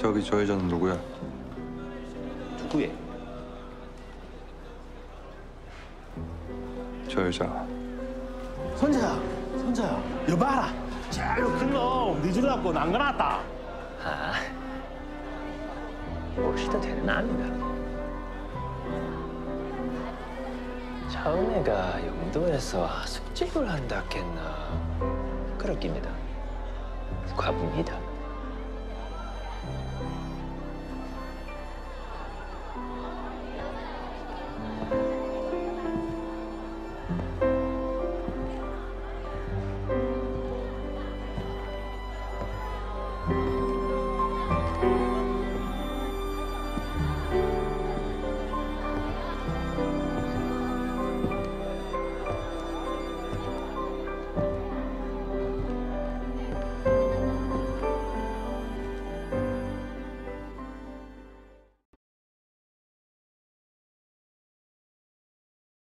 저기 저 여자는 누구야? 누구예? 저 여자. 선자야, 여봐라. 제일로 큰 놈, 네 줄 갖고 난거났다. 아, 오시도 되는 압니다. 처음에가 영도에서 숙직을 한다 했나 그럴 깁니다. 과부입니다.